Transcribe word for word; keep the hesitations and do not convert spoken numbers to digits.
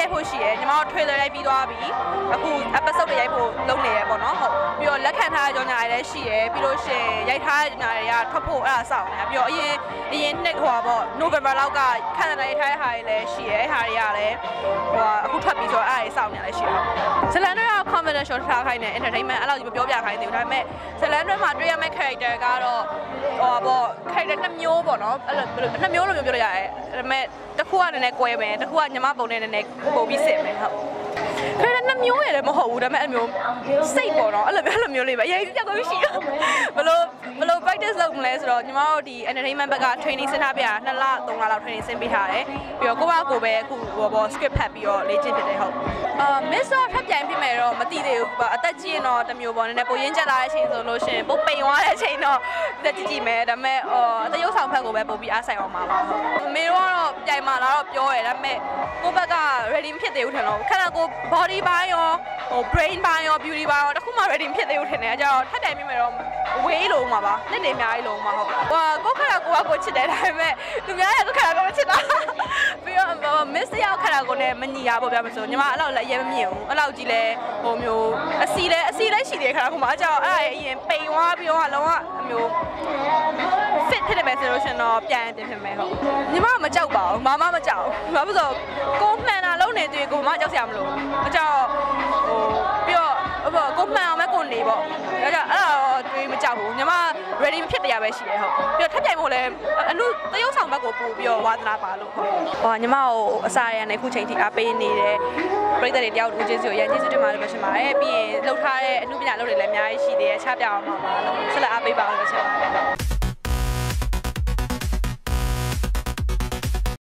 ရိုက်ဖို့ရှိတယ်ညီမတို့ trailer ရိုက်ပြီးသွားပြီအခု episode တွေရိုက်ဖို့လုပ်နေရပေါ့နော်ဟုတ်ပြီးတော့လက်ခံထားတဲ့ကြောင်ညာတွေလည်းရှိရယ်ပြီးလို့ရှိရင်ရိုက်ထားတဲ့ကြောင်ညာတွေကထွက်ဖို့အဲ့ဒါစောင့်နေတာပြီးတော့အရင်အရင်နှစ်ဟိုပါပေါ့ November လောက်ကခန့်တဲ့ထားတဲ့ဟာတွေလည်းရှိရယ်ဟာတွေကလည်းဟိုအခုထွက်ပြီးဆိုတော့အဲ့ဒါတွေစောင့်နေတာလည်းရှိတယ်ဇလန်တွေက confidential ထားခိုင်းတယ် entertainment အဲ့လိုကြီးမပြောပြခိုင်းသေးဘူးဒါပေမဲ့ဇလန်တွေမှာတွေ့ရမယ့် character ကတော့ဟိုပါပေါ့ character နှစ်မျိုးပေါ့နော်အဲ့လိုနှစ်မျိုးလို့ပြောလို့ရတယ်ဒါပေမဲ့တစ်ခုကနည်းနည်းကွဲမယ်တစ်ခုကညီမပုံနဲ့နည်းနည်းပုံပြီးစစ်မယ်ဟုတ်ခဲတဲ့နှစ်မျိုးရယ်လည်းမဟုတ်ဘူးဒါပေမဲ့အဲ့မျိုးစိတ်ပေါ့နော်အဲ့လိုမျိုးအဲ့လိုမျိုးလေးပဲအရင်ကြောက်လို့ရှိတော့ဘလို့ဘလို့ practice လုပ်မလဲဆိုတော့ညီမတို့ဒီ entertainment ဘက်က training ဆင်းထားပြတာနှစ်လသုံးလလောက် training ဆင်းပေးထားတယ်ပြီးတော့ကိုယ့်ဘာကိုယ်ပဲအခုဟိုပေါ့ script ဖတ်ပြီးတော့လေ့ကျင့်ဖြစ်တယ်ဟုတ်အာ miss တော့ထပ်ပြိုင်ဖြစ်မယ်တော့မသိသေးဘူးအသက်ကြီးရင်တော့တမျိုးပေါ့နည်းနည်းပိုရင်းကျက်လာတဲ့အချိန်ဆိုလို့ရှိရင်ပိုပိန်သွားတဲ့အချိန်တော့တက်ကြည့်ကြည့်မယ်ဒါပေမဲ့ဟိုတရုပ်ဆောင်ဖက်ကိုပဲပို့ပြီးအားဆိုင်အောင်ပါပါဟုတ်မေတို့ကတော့ပြိုင်မှာလာတော့ပြောရဲဒါပေမဲ့ကိုယ့်ဘက်က ready မဖြစ်သေးဘူးထင်တော့ခဏကို body ပိုင်းရောဟို brain ပိုင်းရော beauty ပိုင်းရောတခုမှ ready မဖြစ်သေးဘူးထင်တယ်အကြောင်းထပ်တိုင်မိမယ်တော့ way လုံးမှာပါလက်တွေအများကြီးလုံးမှာဟုတ်ဟိုကိုခဏကိုကကိုချစ်တယ်ဒါပေမဲ့သူများရဲ့ခဏကိုမချစ်တာပြီးတော့ miss ရောက်ခဏကိုလည်းမညီရပေါ့ဗျာမဆိုညီမအဲ့လောက်လည်းအရင်မမြင်ဘူးအဲ့လောက်ကြီးလဲဟိုမျိုးအစီလဲအစီလဲရှိတယ်ခဏကိုမှအကြောင်းအဲ့ဒါအရင်ပိန်သွားပြီးတော့လုံးဝအမျိုး fit ဖြစ်တယ်မယ်ဆိုလို့ရှင်တော့ပြန်တင်ဖြစ်မယ်ဟုတ်ညီမမကြောက်ပါဘူးမမမကြောက်ဘာလို့ဆိုကိုမှန်တာလုံးနေတွေ့ကိုမကြောက်စရာမလိုအကြောင်းဟိုပြီးတော့ဟိုကိုမှန်အောင်ပဲကိုနေပေါ့ဒါကြောင့်အဲ့ဒါတော့တွေးမကြောက်ဘူးညီမ ready ဖြစ်တရားပဲရှိတယ်ဟုတ်ပြီးတော့ထပ်ပြိုင်ဖို့လည်းအနုတရုပ်ဆောင်ဘက်ကိုပို့ပြီးတော့ဝါသနာပါလို့ဟုတ်ဟောညီမကိုအစားရနေခုချိန်ထိအားပေးနေတဲ့ပြည်သက်တွေတယောက်လူချင်းစီကိုရန်ကျေးဇူးတင်ပါတယ်ပဲရှင်ပါတယ်ပြီးရင်လှုပ်ထားတဲ့အနုပညာလုပ်တွေလည်းအများကြီးရှိသေးတယ်ချပြအောင်ပါပါဆက်လက်အားပေးပါအောင်ပဲရှင်ပါတယ်